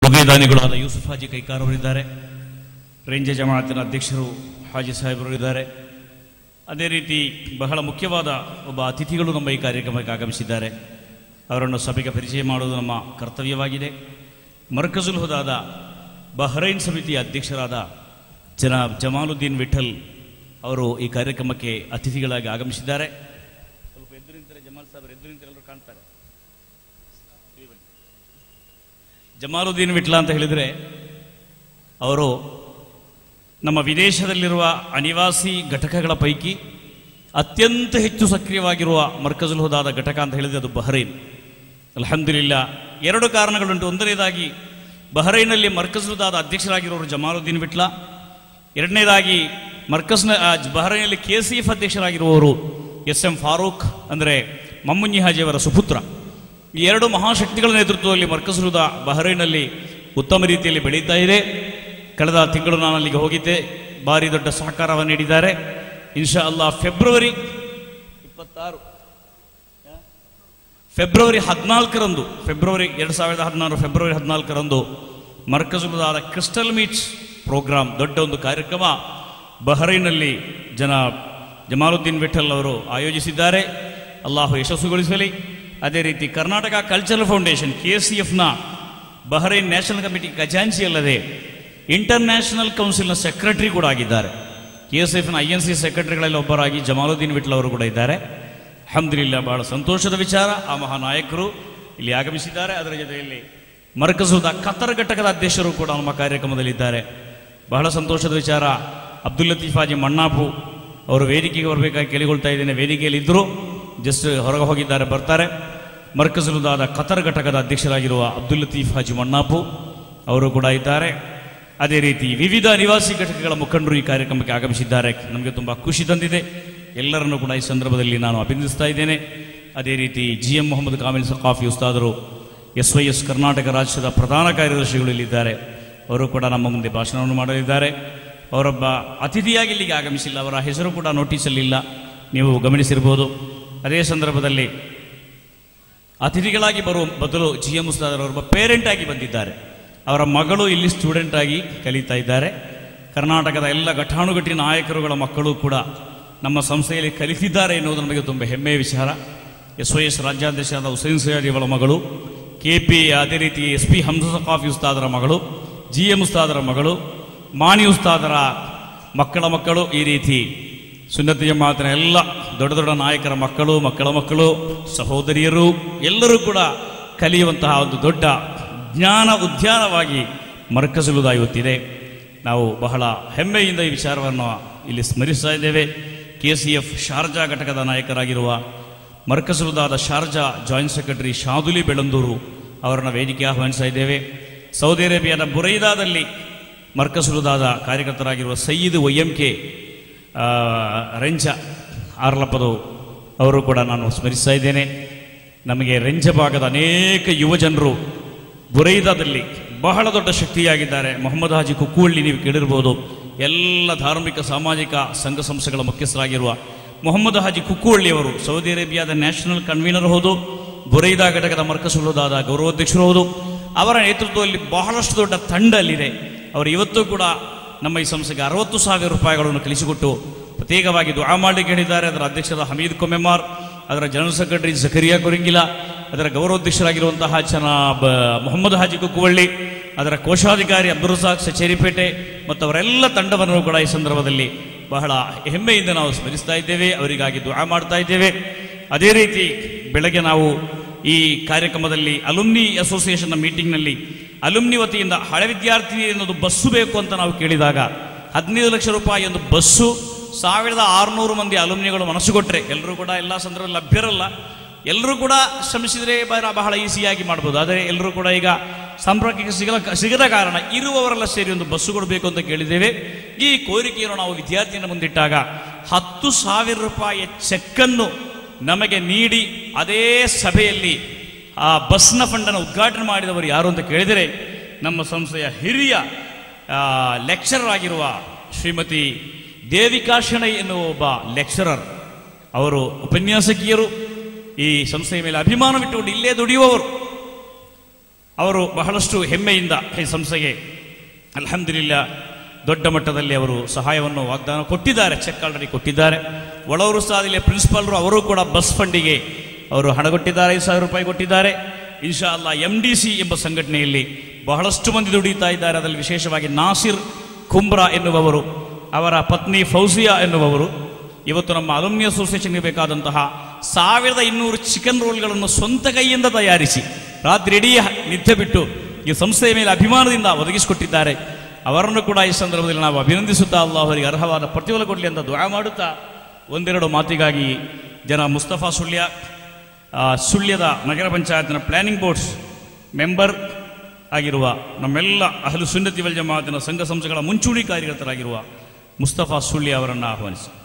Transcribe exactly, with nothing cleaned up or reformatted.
ಒಬೇದಾನಿಗಳಾದ ಯೂಸುಫ್ ಹಾಜಿ ಕೈಕಾರ್ ಅವರಿದ್ದಾರೆ. ರೇಂಜ ಜಮಾಅತಿನ ಅಧ್ಯಕ್ಷರು ಹಾಜಿ ಸಾಹೇಬರು ಇದ್ದಾರೆ. ಅದೇ ರೀತಿ ಬಹಳ ಮುಖ್ಯವಾದ ಒಬ್ಬ ಅತಿಥಿಗಳು ನಮ್ಮ ಈ ಕಾರ್ಯಕ್ರಮಕ್ಕೆ ಆಗಮಿಸಿದ್ದಾರೆ. ಅವರನ್ನು ಸಭೆಗೆ ಪರಿಚಯ ಮಾಡುವುದು ನಮ್ಮ ಕರ್ತವ್ಯವಾಗಿದೆ. ಮರ್ಕಜುಲ್ ಹುದಾದ ಬಹ್ರೈನ್ ಸಮಿತಿಯ ಅಧ್ಯಕ್ಷರಾದ ಜನಾಬ್ ಜಮಾಲುದ್ದೀನ್ ವಿಠಲ್ ಅವರು ಈ ಕಾರ್ಯಕ್ರಮಕ್ಕೆ ಅತಿಥಿಗಳಾಗಿ ಆಗಮಿಸಿದ್ದಾರೆ. ಸ್ವಲ್ಪ ಎದ್ದು ನಿಂತರೆ ಜಮಾಲ್ ಸಾಹೇಬರು ಎದ್ದು ನಿಂತರೆ ಎಲ್ಲರೂ ಕಾಣ್ತಾರೆ. ಜಮಾಲುದ್ದೀನ್ ವಿಠಲ ಅಂತ ಹೇಳಿದರೆ ಅವರು ನಮ್ಮ ವಿದೇಶದಲ್ಲಿರುವ ಅನಿವಾಸಿ ಘಟಕಗಳ ಪೈಕಿ ಅತ್ಯಂತ ಹೆಚ್ಚು ಸಕ್ರಿಯವಾಗಿರುವ ಮರ್ಕಜುಲ್ ಹುದಾದ ಘಟಕ ಅಂತ ಹೇಳಿದರೆ ಅದು ಬಹ್ರೈನ್. ಅಲ್ಹಮ್ದುಲಿಲ್ಲಾ, ಎರಡು ಕಾರಣಗಳುಂಟು. ಒಂದನೇದಾಗಿ ಬಹ್ರೈನಲ್ಲಿ ಮರ್ಕಜುಲ್ ಹುದಾದ ಅಧ್ಯಕ್ಷರಾಗಿರೋರು ಜಮಾಲುದ್ದೀನ್ ವಿಠಲ. ಎರಡನೇದಾಗಿ ಮರ್ಕಜ್ನ ಬಹ್ರೈನಲ್ಲಿ ಕೆ ಸಿ ಎಫ್ ಅಧ್ಯಕ್ಷರಾಗಿರುವವರು ಎಸ್ ಎಂ ಫಾರೂಕ್ ಅಂದರೆ ಮಮ್ಮುನ್ನಿ ಹಾಜಿಯವರ ಸುಪುತ್ರ. ಈ ಎರಡು ಮಹಾಶಕ್ತಿಗಳ ನೇತೃತ್ವದಲ್ಲಿ ಮರ್ಕಜುಲ್ ಹುದಾ ಬಹ್ರೈನಲ್ಲಿ ಉತ್ತಮ ರೀತಿಯಲ್ಲಿ ಬೆಳೀತಾ ಇದೆ. ಕಳೆದ ತಿಂಗಳು ನಾನು ಅಲ್ಲಿಗೆ ಹೋಗಿದ್ದೆ. ಭಾರಿ ದೊಡ್ಡ ಸಹಕಾರವನ್ನು ನೀಡಿದ್ದಾರೆ. ಇನ್ಶಾ ಅಲ್ಲಾ ಫೆಬ್ರವರಿ ಇಪ್ಪತ್ತಾರು ಫೆಬ್ರವರಿ ಹದಿನಾಲ್ಕರಂದು ಫೆಬ್ರವರಿ ಎರಡು ಸಾವಿರದ ಹದಿನಾರು ಫೆಬ್ರವರಿ ಹದಿನಾಲ್ಕರಂದು ಮರ್ಕಜುಲ್ ಹುದಾದ ಕ್ರಿಸ್ಟಲ್ ಮೀಟ್ಸ್ ಪ್ರೋಗ್ರಾಮ್, ದೊಡ್ಡ ಒಂದು ಕಾರ್ಯಕ್ರಮ ಬಹ್ರೈನಲ್ಲಿ ಜನ ಜಮಾಲುದ್ದೀನ್ ವಿಠಲ್ ಅವರು ಆಯೋಜಿಸಿದ್ದಾರೆ. ಅಲ್ಲಾಹು ಯಶಸ್ಸುಗೊಳಿಸಲಿ. ಅದೇ ರೀತಿ Karnataka cultural foundation K C ಎಫ್ನ ಬಹ್ರೈನ್ ನ್ಯಾಷನಲ್ ಕಮಿಟಿ ಖಜಾಂಚಿ ಅಲ್ಲದೆ ಇಂಟರ್ನ್ಯಾಷನಲ್ ಕೌನ್ಸಿಲ್ನ ಸೆಕ್ರೆಟರಿ ಕೂಡ ಆಗಿದ್ದಾರೆ. ಕೆ ಎಸ್ ಎಫ್ನ ಐ ಎನ್ ಸಿ ಸೆಕ್ರೆಟರಿಗಳಲ್ಲಿ ಒಬ್ಬರಾಗಿ ಜಮಾಲುದ್ದೀನ್ ವಿಠಲ್ ಅವರು ಕೂಡ ಇದ್ದಾರೆ. ಅಲ್ಹಮ್ದುಲಿಲ್ಲಾ, ಬಹಳ ಸಂತೋಷದ ವಿಚಾರ. ಆ ಮಹಾನಾಯಕರು ಇಲ್ಲಿ ಆಗಮಿಸಿದ್ದಾರೆ. ಅದರ ಜೊತೆಯಲ್ಲಿ ಮರ್ಕಜುಲ್ ಹುದಾ ಕತರ್ ಘಟಕದ ಅಧ್ಯಕ್ಷರು ಕೂಡ ನಮ್ಮ ಕಾರ್ಯಕ್ರಮದಲ್ಲಿದ್ದಾರೆ. ಬಹಳ ಸಂತೋಷದ ವಿಚಾರ. ಅಬ್ದುಲ್ ಲತೀಫ್ ಹಾಜಿ ಮಣ್ಣಾಪು ಅವರು ವೇದಿಕೆಗೆ ಬರಬೇಕಾಗಿ ಕೇಳಿಕೊಳ್ತಾ ಇದ್ದೇನೆ. ವೇದಿಕೆಯಲ್ಲಿ ಇದ್ದರು, ಜಸ್ಟ್ ಹೊರಗೆ ಹೋಗಿದ್ದಾರೆ, ಬರ್ತಾರೆ. ಮರ್ಕಜುಲ್ ಹುದಾದ ಕತರ್ ಘಟಕದ ಅಧ್ಯಕ್ಷರಾಗಿರುವ ಅಬ್ದುಲ್ ಲತೀಫ್ ಹಾಜಿ ಮಣ್ಣಾಪು ಅವರು ಕೂಡ ಇದ್ದಾರೆ. ಅದೇ ರೀತಿ ವಿವಿಧ ನಿವಾಸಿ ಘಟಕಗಳ ಮುಖಂಡರು ಈ ಕಾರ್ಯಕ್ರಮಕ್ಕೆ ಆಗಮಿಸಿದ್ದಾರೆ. ನಮಗೆ ತುಂಬ ಖುಷಿ ತಂದಿದೆ. ಎಲ್ಲರನ್ನೂ ಕೂಡ ಈ ಸಂದರ್ಭದಲ್ಲಿ ನಾನು ಅಭಿನಂದಿಸ್ತಾ ಇದ್ದೇನೆ. ಅದೇ ರೀತಿ ಜಿ ಎಂ ಮೊಹಮ್ಮದ್ ಕಾಮಿಲ್ ಸಖಾಫಿ ಉಸ್ತಾದರು ಎಸ್ ವೈ ಎಸ್ ಕರ್ನಾಟಕ ರಾಜ್ಯದ ಪ್ರಧಾನ ಕಾರ್ಯದರ್ಶಿಗಳು ಇಲ್ಲಿದ್ದಾರೆ. ಅವರು ಕೂಡ ನಮ್ಮ ಮುಂದೆ ಭಾಷಣವನ್ನು ಮಾಡಲಿದ್ದಾರೆ. ಅವರೊಬ್ಬ ಅತಿಥಿಯಾಗಿ ಇಲ್ಲಿಗೆ ಆಗಮಿಸಿಲ್ಲ. ಅವರ ಹೆಸರು ಕೂಡ ನೋಟಿಸಲ್ಲಿಲ್ಲ, ನೀವು ಗಮನಿಸಿರ್ಬೋದು. ಅದೇ ಸಂದರ್ಭದಲ್ಲಿ ಅತಿಥಿಗಳಾಗಿ ಬರುವ ಬದಲು ಜಿ ಎಂ ಉಸ್ತಾದರ್ ಅವರೊಬ್ಬ ಪೇರೆಂಟ್ ಆಗಿ ಬಂದಿದ್ದಾರೆ. ಅವರ ಮಗಳು ಇಲ್ಲಿ ಸ್ಟೂಡೆಂಟ್ ಆಗಿ ಕಲಿತಾ ಇದ್ದಾರೆ. ಕರ್ನಾಟಕದ ಎಲ್ಲ ಘಟಾನುಘಟಿ ನಾಯಕರುಗಳ ಮಕ್ಕಳು ಕೂಡ ನಮ್ಮ ಸಂಸ್ಥೆಯಲ್ಲಿ ಕಲಿತಿದ್ದಾರೆ ಎನ್ನುವುದು ನಮಗೆ ತುಂಬ ಹೆಮ್ಮೆಯ ವಿಚಾರ. ಎಸ್ ವೈ ಎಸ್ ರಾಜ್ಯಾಧ್ಯಕ್ಷರಾದ ಹುಸೇನ್ ಸೈಯದ್ ಅವರ ಮಗಳು, ಕೆ ಪಿ ಅದೇ ರೀತಿ ಎಸ್ ಪಿ ಹಮ್ಜಾ ಸಖಾಫಿ ಉಸ್ತಾದರ ಮಗಳು, ಜಿ ಎಂ ಉಸ್ತಾದರ ಮಗಳು, ಮಾಣಿ ಉಸ್ತಾದರ ಮಕ್ಕಳ ಮಕ್ಕಳು, ಈ ರೀತಿ ಸುನ್ನತಿ ಜಮಾಅತಿನ ಎಲ್ಲ ದೊಡ್ಡ ದೊಡ್ಡ ನಾಯಕರ ಮಕ್ಕಳು, ಮಕ್ಕಳ ಮಕ್ಕಳು, ಸಹೋದರಿಯರು ಎಲ್ಲರೂ ಕೂಡ ಕಲಿಯುವಂತಹ ಒಂದು ದೊಡ್ಡ ಜ್ಞಾನ ಉದ್ಯಾನವಾಗಿ ಮರ್ಕಜುಲ್ ಹುದಾ ಇವತ್ತಿದೆ. ನಾವು ಬಹಳ ಹೆಮ್ಮೆಯಿಂದ ಈ ವಿಚಾರವನ್ನು ಇಲ್ಲಿ ಸ್ಮರಿಸ್ತಾ ಇದ್ದೇವೆ. ಕೆ ಸಿ ಎಫ್ ಶಾರ್ಜಾ ಘಟಕದ ನಾಯಕರಾಗಿರುವ ಮರ್ಕಜುಲ್ ಹುದಾದ ಶಾರ್ಜಾ ಜಾಯಿಂಟ್ ಸೆಕ್ರೆಟರಿ ಶಾದುಲಿ ಬೆಳಂದೂರು ಅವರನ್ನು ವೇದಿಕೆ ಆಹ್ವಾನಿಸ್ತಾ ಇದ್ದೇವೆ. ಸೌದಿ ಅರೇಬಿಯಾದ ಬುರೈದಾದಲ್ಲಿ ಮರ್ಕಜುಲ್ ಹುದಾದ ಕಾರ್ಯಕರ್ತರಾಗಿರುವ Sayyid Y M K Renja Arlapadu ಅವರು ಕೂಡ ನಾನು ಸ್ಮರಿಸ್ತಾ ಇದ್ದೇನೆ. ನಮಗೆ ರೆಂಜ ಭಾಗದ ಅನೇಕ ಯುವ ಜನರು ಬುರೈದಾದಲ್ಲಿ ಬಹಳ ದೊಡ್ಡ ಶಕ್ತಿಯಾಗಿದ್ದಾರೆ. ಮೊಹಮ್ಮದ್ ಹಾಜಿ ಕುಕ್ಕುವಳ್ಳಿ ನೀವು ಕೇಳಿರ್ಬೋದು. ಎಲ್ಲ ಧಾರ್ಮಿಕ ಸಾಮಾಜಿಕ ಸಂಘ ಸಂಸ್ಥೆಗಳ ಮುಖ್ಯಸ್ಥರಾಗಿರುವ ಮೊಹಮ್ಮದ್ ಹಾಜಿ ಕುಕ್ಕುವಳ್ಳಿಯವರು ಸೌದಿ ಅರೇಬಿಯಾದ ನ್ಯಾಷನಲ್ ಕನ್ವೀನರ್ ಹೌದು, ಬುರೈದಾ ಘಟಕದ ಮರ್ಕಜುಲ್ ಹುದಾದ ಗೌರವಾಧ್ಯಕ್ಷರು ಹೌದು. ಅವರ ನೇತೃತ್ವದಲ್ಲಿ ಬಹಳಷ್ಟು ದೊಡ್ಡ ತಂಡ ಅಲ್ಲಿದೆ. ಅವರು ಇವತ್ತು ಕೂಡ ನಮ್ಮ ಈ ಸಂಸ್ಥೆಗೆ ಅರವತ್ತು ಸಾವಿರ ರೂಪಾಯಿಗಳನ್ನು ಕಳಿಸಿಕೊಟ್ಟು ಪ್ರತ್ಯೇಕವಾಗಿ ದುಆ ಮಾಡಲಿಕ್ಕೆ ಹೇಳಿದ್ದಾರೆ. ಅದರ ಅಧ್ಯಕ್ಷರಾದ ಹಮೀದ್ ಕೊಮೆಮಾರ್, ಅದರ ಜನರಲ್ ಸೆಕ್ರೆಟರಿ ಜಕರಿಯಾ ಕೊರಿಂಗಿಲ, ಅದರ ಗೌರವಾಧ್ಯಕ್ಷರಾಗಿರುವಂತಹ ಜನಾಬ್ ಮೊಹಮ್ಮದ್ ಹಾಜಿ ಕುಕ್ಕುವಳ್ಳಿ, ಅದರ ಕೋಶಾಧಿಕಾರಿ ಅಬ್ದುಲ್ ರಜಾಕ್ ಸಚೇರಿಪೇಟೆ ಮತ್ತು ಅವರೆಲ್ಲ ತಂಡವನ್ನು ಕೂಡ ಈ ಸಂದರ್ಭದಲ್ಲಿ ಬಹಳ ಹೆಮ್ಮೆಯಿಂದ ನಾವು ಸ್ಮರಿಸ್ತಾ ಇದ್ದೇವೆ. ಅವರಿಗಾಗಿ ದುಆ ಮಾಡ್ತಾ ಇದ್ದೇವೆ. ಅದೇ ರೀತಿ ಬೆಳಗ್ಗೆ ನಾವು ಈ ಕಾರ್ಯಕ್ರಮದಲ್ಲಿ ಅಲುಮ್ನಿ ಅಸೋಸಿಯೇಷನ್ನ ಮೀಟಿಂಗ್ನಲ್ಲಿ ಅಲುಮ್ನಿ ವತಿಯಿಂದ ಹಳೆ ವಿದ್ಯಾರ್ಥಿನಿ ಅನ್ನೋದು ಬಸ್ಸು ಬೇಕು ಅಂತ ನಾವು ಕೇಳಿದಾಗ ಹದಿನೈದು ಲಕ್ಷ ರೂಪಾಯಿ ಒಂದು ಬಸ್ಸು, ಸಾವಿರದ ಆರುನೂರು ಮಂದಿ ಅಲುಮ್ನಿಗಳು ಮನಸ್ಸು ಕೊಟ್ಟರೆ, ಎಲ್ಲರೂ ಕೂಡ ಎಲ್ಲ ಸಂದರ್ಭದಲ್ಲಿ ಲಭ್ಯರಲ್ಲ, ಎಲ್ಲರೂ ಕೂಡ ಶ್ರಮಿಸಿದರೆ ಬಹಳ ಈಸಿಯಾಗಿ ಮಾಡ್ಬೋದು. ಆದರೆ ಎಲ್ಲರೂ ಕೂಡ ಈಗ ಸಂಪರ್ಕಕ್ಕೆ ಸಿಗಲ ಸಿಗದ ಕಾರಣ ಇರುವವರೆಲ್ಲ ಸೇರಿ ಒಂದು ಬಸ್ಸು ಕೊಡಬೇಕು ಅಂತ ಕೇಳಿದ್ದೇವೆ. ಈ ಕೋರಿಕೆಯನ್ನು ನಾವು ವಿದ್ಯಾರ್ಥಿಯನ್ನು ಮುಂದಿಟ್ಟಾಗ ಹತ್ತು ಸಾವಿರ ರೂಪಾಯಿಯ ಚೆಕ್ಕನ್ನು ನಮಗೆ ನೀಡಿ ಅದೇ ಸಭೆಯಲ್ಲಿ ಆ ಬಸ್ನ ಫಂಡನ್ನು ಉದ್ಘಾಟನೆ ಮಾಡಿದವರು ಯಾರು ಅಂತ ಕೇಳಿದರೆ ನಮ್ಮ ಸಂಸ್ಥೆಯ ಹಿರಿಯ ಲೆಕ್ಚರರ್ ಆಗಿರುವ ಶ್ರೀಮತಿ ದೇವಿಕಾ ಶೆಣೈ ಎನ್ನುವ ಒಬ್ಬ ಲೆಕ್ಚರರ್. ಅವರು ಉಪನ್ಯಾಸಕಿಯರು, ಈ ಸಂಸ್ಥೆಯ ಮೇಲೆ ಅಭಿಮಾನವಿಟ್ಟುಕೊಂಡು ಇಲ್ಲೇ ದುಡಿಯುವವರು. ಅವರು ಬಹಳಷ್ಟು ಹೆಮ್ಮೆಯಿಂದ ಈ ಸಂಸ್ಥೆಗೆ ಅಲ್ಹಮ್ದುಲಿಲ್ಲಾ ದೊಡ್ಡ ಮಟ್ಟದಲ್ಲಿ ಅವರು ಸಹಾಯವನ್ನು ವಾಗ್ದಾನ ಕೊಟ್ಟಿದ್ದಾರೆ, ಚೆಕ್ ಆಲ್ರೆಡಿ ಕೊಟ್ಟಿದ್ದಾರೆ. ಒಳವರು ಸಾದಿಲೆ ಪ್ರಿನ್ಸಿಪಾಲ್ರು ಅವರು ಕೂಡ ಬಸ್ ಫಂಡಿಗೆ ಅವರು ಹಣ ಕೊಟ್ಟಿದ್ದಾರೆ, ಐದು ಸಾವಿರ ರೂಪಾಯಿ ಕೊಟ್ಟಿದ್ದಾರೆ. ಇನ್ಶಾ ಅಲ್ಲಾ ಎಮ್ ಡಿ ಸಿ ಎಂಬ ಸಂಘಟನೆಯಲ್ಲಿ ಬಹಳಷ್ಟು ಮಂದಿ ದುಡಿತಾ ಇದ್ದಾರೆ. ಅದರಲ್ಲಿ ವಿಶೇಷವಾಗಿ ನಾಸಿರ್ ಕುಂಬ್ರಾ ಎನ್ನುವವರು, ಅವರ ಪತ್ನಿ ಫೌಜಿಯಾ ಎನ್ನುವವರು ಇವತ್ತು ನಮ್ಮ ಅಲುಮ್ನಿ ಅಸೋಸಿಯೇಷನ್ಗೆ ಬೇಕಾದಂತಹ ಸಾವಿರದ ಇನ್ನೂರು ಚಿಕನ್ ರೋಲ್ಗಳನ್ನು ಸ್ವಂತ ಕೈಯಿಂದ ತಯಾರಿಸಿ ರಾತ್ರಿ ಇಡೀ ನಿದ್ದೆ ಬಿಟ್ಟು ಈ ಸಂಸ್ಥೆಯ ಮೇಲೆ ಅಭಿಮಾನದಿಂದ ಒದಗಿಸಿಕೊಟ್ಟಿದ್ದಾರೆ. ಅವರನ್ನು ಕೂಡ ಈ ಸಂದರ್ಭದಲ್ಲಿ ನಾವು ಅಭಿನಂದಿಸುತ್ತಾ ಅಲ್ಲಾಹ್ ಅವರಿಗೆ ಅರ್ಹವಾದ ಪ್ರತಿಫಲ ಕೊಡಲಿ ಅಂತ ದುಆ ಮಾಡುತ್ತಾ ಒಂದೆರಡು ಮಾತಿಗಾಗಿ ಜನ ಮುಸ್ತಫಾ ಸುಳ್ಯ, ಸುಳ್ಯದ ನಗರ ಪಂಚಾಯತ್ನ ಪ್ಲಾನಿಂಗ್ ಬೋರ್ಡ್ಸ್ ಮೆಂಬರ್ ಆಗಿರುವ ನಮ್ಮೆಲ್ಲ ಅಹ್ಲು ಸುನ್ನತಿ ವಲ್ ಜಮಾಅತಿನ ಸಂಘ ಸಂಸ್ಥೆಗಳ ಮುಂಚೂಣಿ ಕಾರ್ಯಕರ್ತರಾಗಿರುವ ಮುಸ್ತಫಾ ಸುಳ್ಯ ಅವರನ್ನು ಆಹ್ವಾನಿಸಿ.